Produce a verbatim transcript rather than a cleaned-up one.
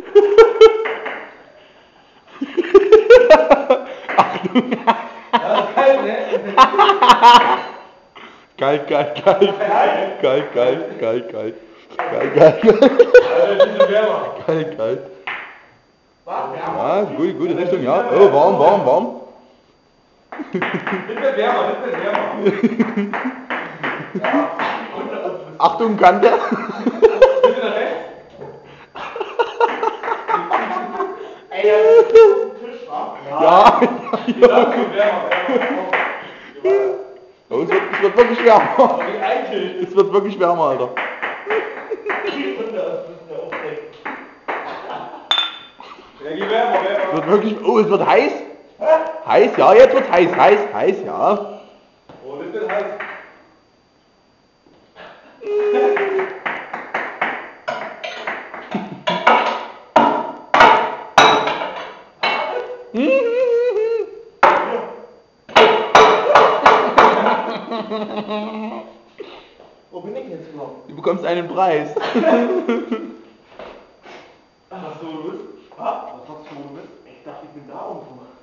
Ja, ist kalt, ne? Kalt, kalt, kalt. Kalt, kalt, kalt, kalt. Kalt, kalt, kalt. Also, ein bisschen wärmer. Kalt, kalt. Was? Ja, gute, gute Richtung, ja. Oh, warm, warm, warm. Das wird wärmer, das wird wärmer. Ja. Achtung, Kante. Bitte nach rechts. Ey, das ist auf dem Tisch, wa? Ja, Ja, das wird wärmer, wärmer. oh, es, wird, es wird wirklich wärmer. Aber wie eitel. Es wird wirklich wärmer, Alter. Ja, geh wärmer, Es wärmer. wird wirklich, oh, es wird heiß. Heiß, ja, jetzt wird heiß, heiß, heiß, ja. Oh, das wird heiß. Wo bin ich jetzt überhaupt? Du bekommst einen Preis. Was du, du bist? Was? Was sagst du, wo du bist? Ich dachte, ich bin da irgendwo.